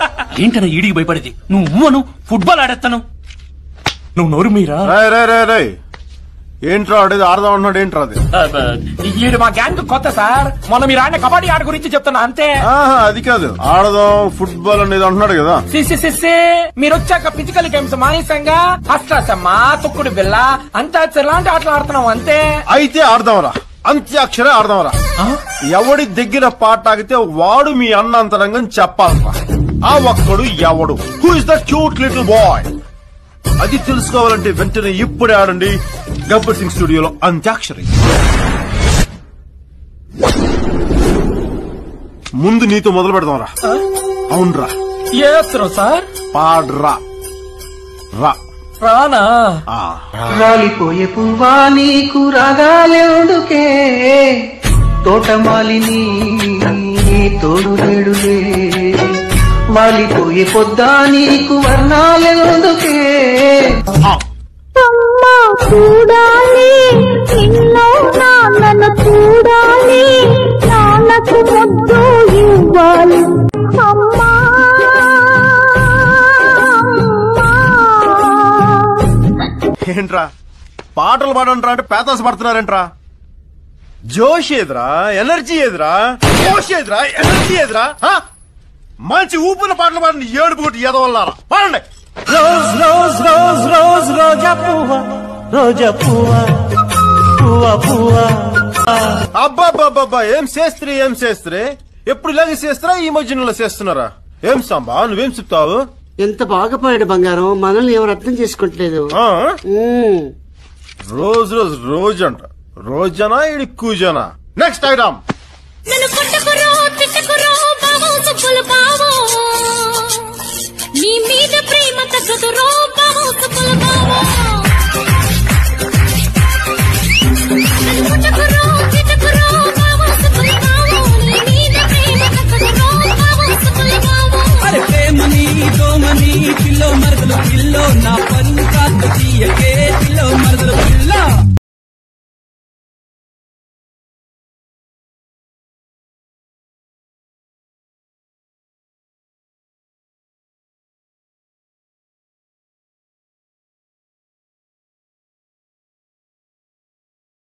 ఏంటన్నా ఈడికి భయపడేది? నువ్వు ఫుట్బాల్ ఆడేస్తాను. నువ్వు నోరు మీరా? ఏంట్రా ఆడేది? ఆడదాం అన్నాడు. ఏంట్రా అది? ఈడు మా గ్యాంగ్ కొత్త సార్. మొన్న మీరు ఆడిన కబడ్డీ ఆట గురించి చెప్తున్నా అంతే. అది కాదు, ఆడదాం ఫుట్బాల్ అనేది అంటున్నాడు కదా. మీరు వచ్చాక ఫిజికల్ గేమ్స్ మానేసంగా అష్టాచమ్మ, తొక్కుడు బిల్ల, అంత్యాక్షరి లాంటి ఆటలు ఆడుతున్నాం అంతే. అయితే ఆడదాంరా, అంత్యాక్షరే ఆడదాంరా. ఎవడి దగ్గర పాట ఆగితే వాడు మీ అన్న అంతరంగం చెప్పాలరా. ఆ ఒక్కడు ఎవడు? Who is the cute little boy? అది తెలుసుకోవాలంటే వెంటనే ఇప్పుడే ఆడండి గబ్బర్ సింగ్ స్టూడియోలో అంత్యాక్షరి. ముందు నీతో మొదలు పెడదాంరా. అవునరా, సార్ పాడ్రా. రా రానా? రాలిపోయే పువ్వా నీకు రాగాలేడుకే, తోటమాలిని తోడు లేడులే. వాలిపోయే పొద్దా నీకు వర్ణాలెందుకే. అమ్మా చూడాలి నిన్నో నాన్నను చూడాలి, నాన్నకు ముద్దు ఇవ్వాలి. అమ్మా ఏంట్రా పాటలు పాడంట్రా అంటే పేతాసు పడుతున్నారేంట్రా? జోష్ ఏదిరా, ఎనర్జీ ఏదిరా, జోష్ ఏదిరా, ఎనర్జీ ఏదిరా? మంచి ఊపిన పాటలు పాడండి. ఏడుపు కొట్టి ఎదవల్లారా పాడండి. రోజ్ రోజ్ రోజ్ రోజ్ రోజా పువ్వా, రోజా పువ్వా, పువ్వా పువ్వా. అబ్బాబ్బాబ్బా, ఏం చేస్త్రీ, ఏం చేస్త్రీ? ఎప్పుడు ఇలాగే చేస్తారా? ఈ మధ్యలో చేస్తున్నారా? ఏం సాంబా, నువ్వేం చెప్తావు? ఎంత బాగా పాడాడు బంగారం, మనల్ని ఎవరు అర్థం చేసుకుంటలేదు. రోజు రోజు రోజు అంట. రోజనా ఇడి కూజనా? Next item. నీ మీద ప్రేమ తగ్గదు రో బావో సపుల బావో. అరే ప్రేమని దోమని పిల్లో మరదలు పిల్లో నా పరువు కాదు తీయకే.